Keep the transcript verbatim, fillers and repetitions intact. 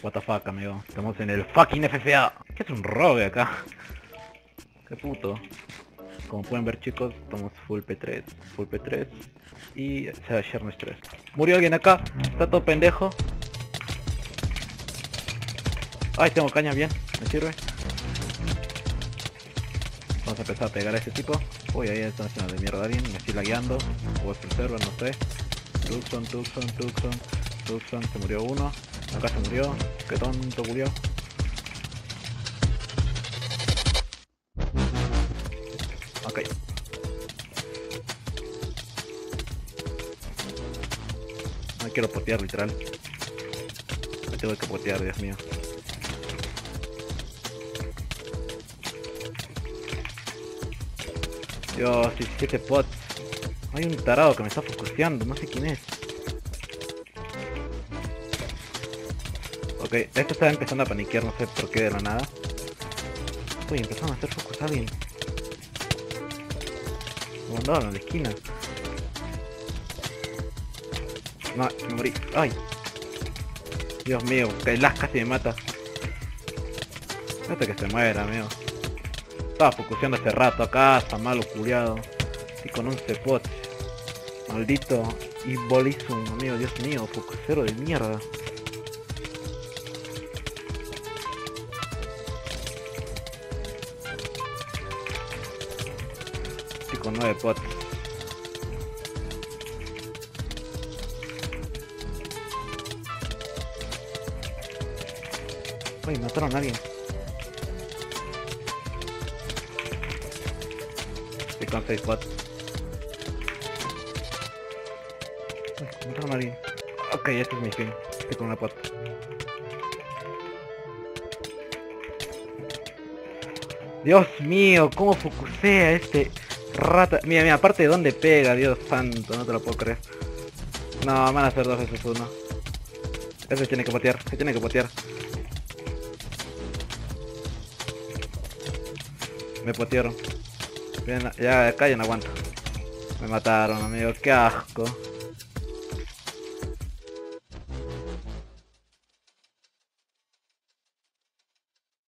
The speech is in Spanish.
What the fuck, amigo. Estamos en el fucking F F A. ¿Qué es un rogue acá? Qué puto. Como pueden ver, chicos, estamos full P tres. Full P tres. Y se va a Shernes tres. Murió alguien acá. Está todo pendejo. Ay, tengo caña, bien. Me sirve. Vamos a empezar a pegar a ese tipo. Uy, ahí están haciendo de mierda a alguien. Me estoy lagueando. O es el server, no sé. Tucson, Tucson, Tucson. Tucson, se murió uno. Acá se murió. Qué tonto murió. Ok. No quiero potear, literal. Me tengo que potear, Dios mío. Dios, diecisiete pots. Hay un tarado que me está focuseando, no sé quién es. Ok, esto está empezando a paniquear, no sé por qué de la nada. Uy, empezaron a hacer focus a alguien. Me mandaron a la esquina. No, me morí. Ay. Dios mío, Kailash casi me mata. Hasta que se muera, amigo. Estaba focuseando hace rato acá, está malo culiado. Y con un cepot. Maldito Ibolizum, amigo, Dios mío, focusero de mierda. Estoy con nueve pots. Uy, mataron a alguien. Estoy con seis pots. Uy, mataron a alguien. Ok, este es mi fin. Estoy con una pot. Dios mío, cómo focusea este rata. Mira, mira, aparte de dónde pega, Dios santo, no te lo puedo creer. No, van a hacer dos veces uno. Ese tiene que potear, se tiene que potear. Me potearon. Bien, ya acá ya no aguanto. Me mataron, amigo, qué asco.